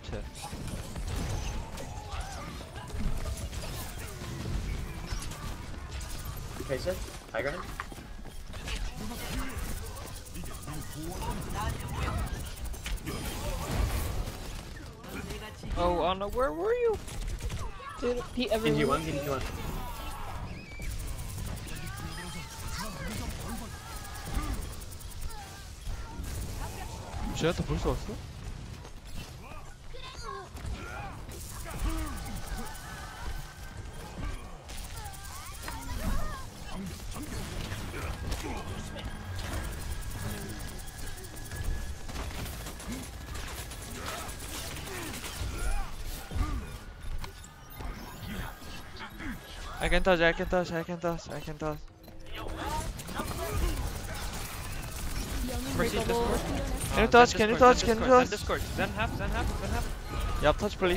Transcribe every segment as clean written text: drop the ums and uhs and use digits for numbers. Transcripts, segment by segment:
tip. Okay, sir. Tiger him. Oh, Anna, where were you? Dude, Pete, Genji everyone. one, Genji one. 쟤한테 벌써 왔어? I can touch, I can touch, I can touch, I can touch. Mercy, double. Can you touch, can you touch, can you touch? Discord, Zen half, Zen half, Zen half. Yep, touch please.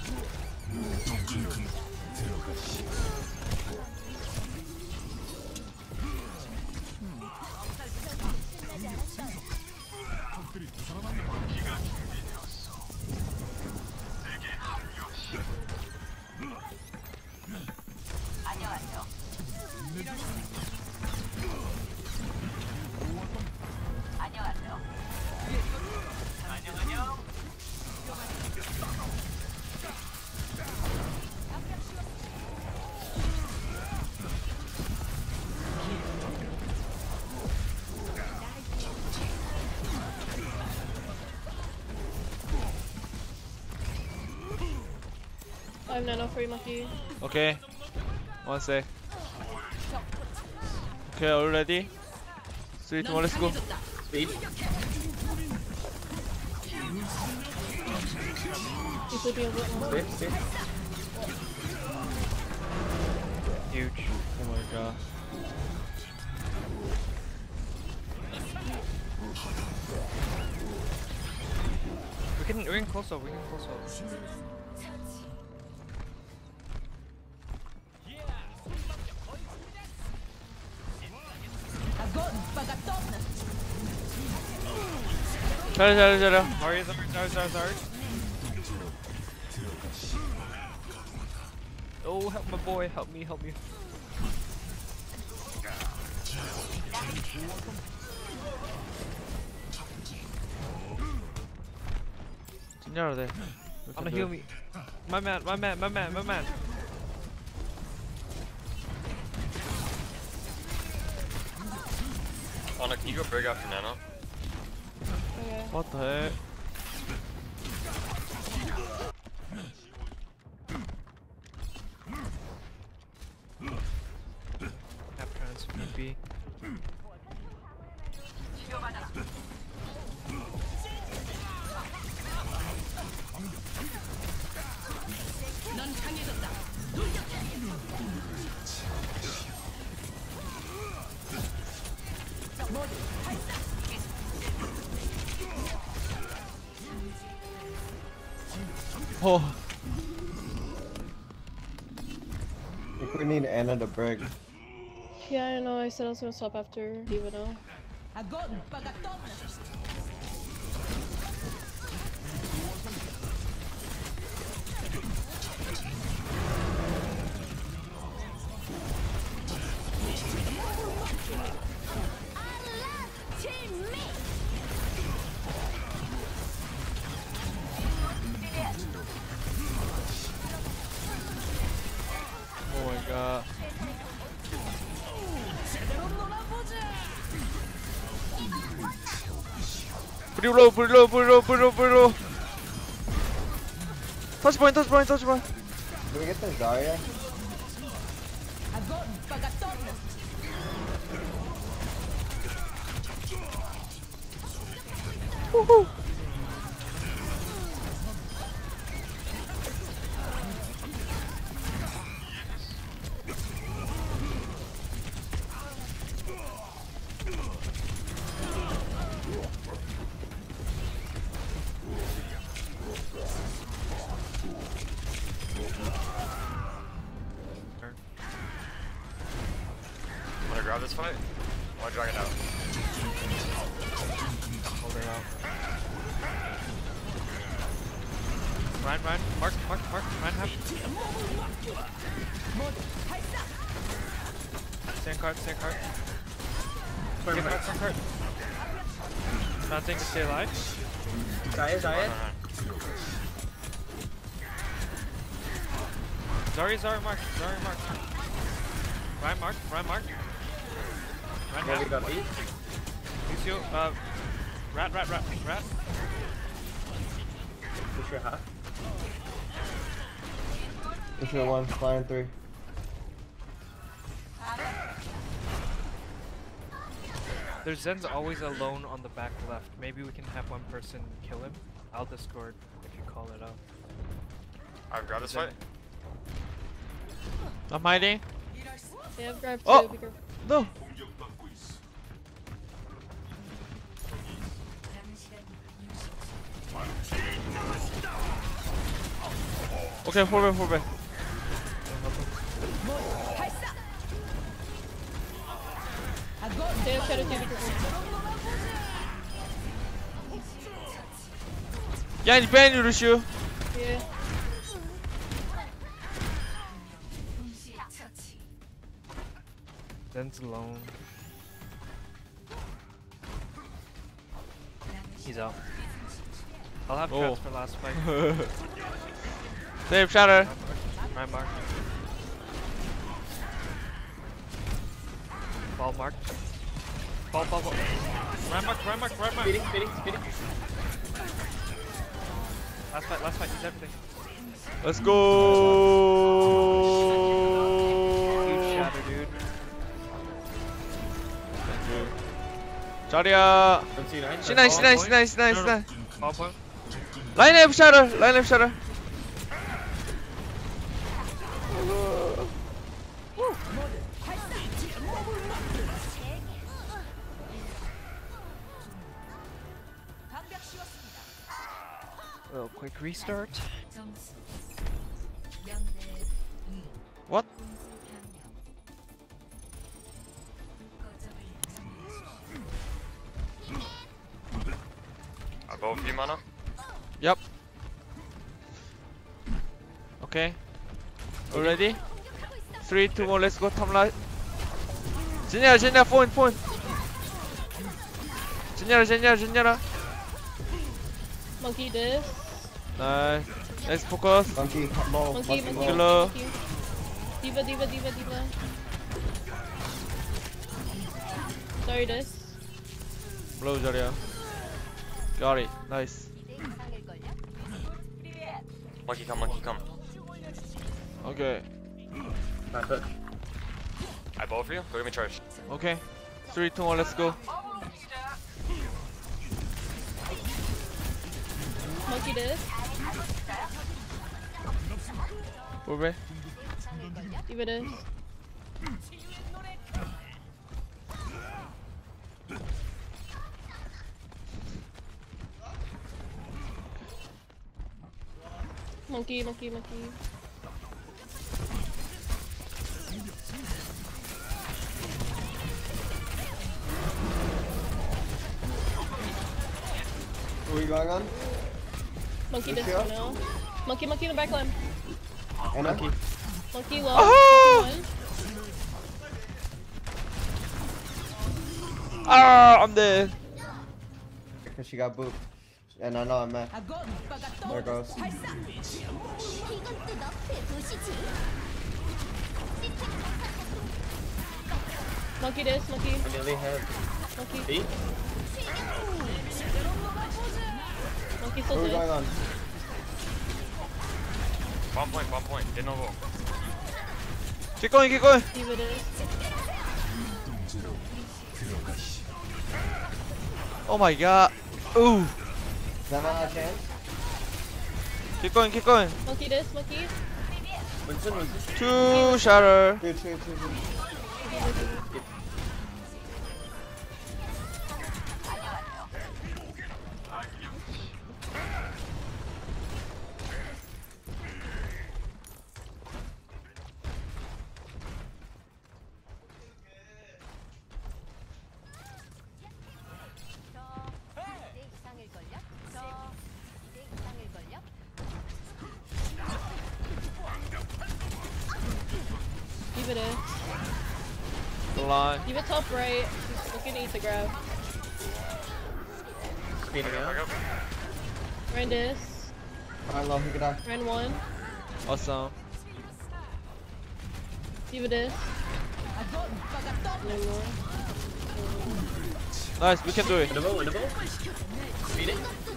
I have nano for you, Monkey. Okay. One sec. Okay, all ready? 3, 2, 1, let's go. Speed. He's sleeping a bit more. Speed, speed. Huge. Oh my god. We can close up, we can close up. 잘해. Sorry. Oh, help my boy, help me. 진짜로 돼. Anna, heal me. My man. Anna, can you go big after Nano? Okay. What the heck? Half trans, B. Oh. I think we need Anna to break. Yeah, I know. I said I was gonna swap after Diva now. Oh my god. Pretty low. Touch point. Can we get the Zarya? Woohoo. Wanna grab this fight? Wanna drag it out? Hold it out. Ryan, Mark, Ryan half. Stand card. Get card. Nothing to stay alive. Zarya. Zarya mark. Ryan mark. Ryan Yeah, we half. got 8. Lucio, rat. Push your half. Push your 1, flying 3. There's Zen's always alone on the back left. Maybe we can have one person kill him. I'll discord if you call it out. I've grabbed this fight. I'm hiding. Yeah, I've grabbed Oh! two. Be careful. No. Okay, fall back. They have Shadow 2. Be careful. 야, 니 빼니 루시오. Yeah. Zen's alone. He's out. I'll have Oh. traps for last fight. Save shatter. Ryan mark. Ball mark. Ball. Ryan mark. Speeding. Last fight, use everything. Let's go. Huge shatter, dude. 자리야. Don't see 9. C9. Ball point. Line up shatter. Real quick restart. What? I both you mana. Yep. Okay. You ready? 3, 2, 1, let's go. 탐라. 진야라, point. 진야라. Monkey this. Nice. Let's focus. Monkey, low. Monkey. Killer. Diva. Sorry, this. Blow 자리야. Got it. Nice. Monkey come. Okay. Not touch. I both for you. Go give me charge. Okay. 3, 2, 1, let's go. Monkey this. Over. Diva this. Monkey. What are we going on? Monkey this Lucio? for now. Monkey in the back line. Anna? Monkey low. Oh! Monkey one. Ah, I'm dead. Because she got booped. And I know I'm mad. There goes. Monkey this. Monkey. I nearly have Monkey. 8. Monkey What still are we going dead. on? Bomb point. Didn't know. Keep going. Diva this. Oh my god. Ooh. Is that not a chance? Keep going. Monkey this. Monkey. Winston. 2 shatter. Two. line. Diva top right. She's looking to eat the grab. Speeding Back out. up. Ryan dis. Alright, low, he could die. Ryan 1. Awesome. Diva dis. No more. Nice, we can do it. Winnable. Speeding.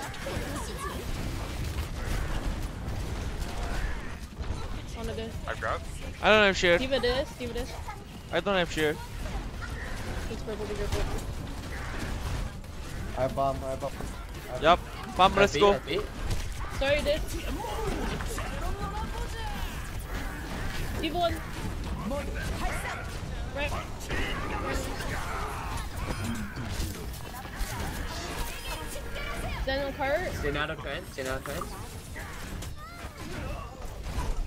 On a dis. I grab. I don't have shield. Diva dis. Diva dis. I don't have shield. It's purple, be careful. I bomb. Yup. Bomb, let's go. Sorry, dis. Diva 1. Right. Zen on cart. Stand out of fence. Stand out of fence.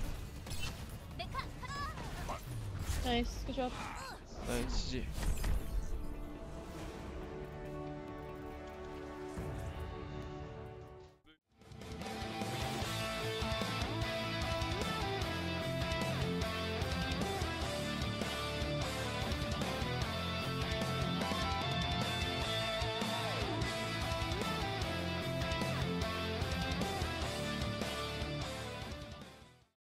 Nice. Good job. Nice. GG.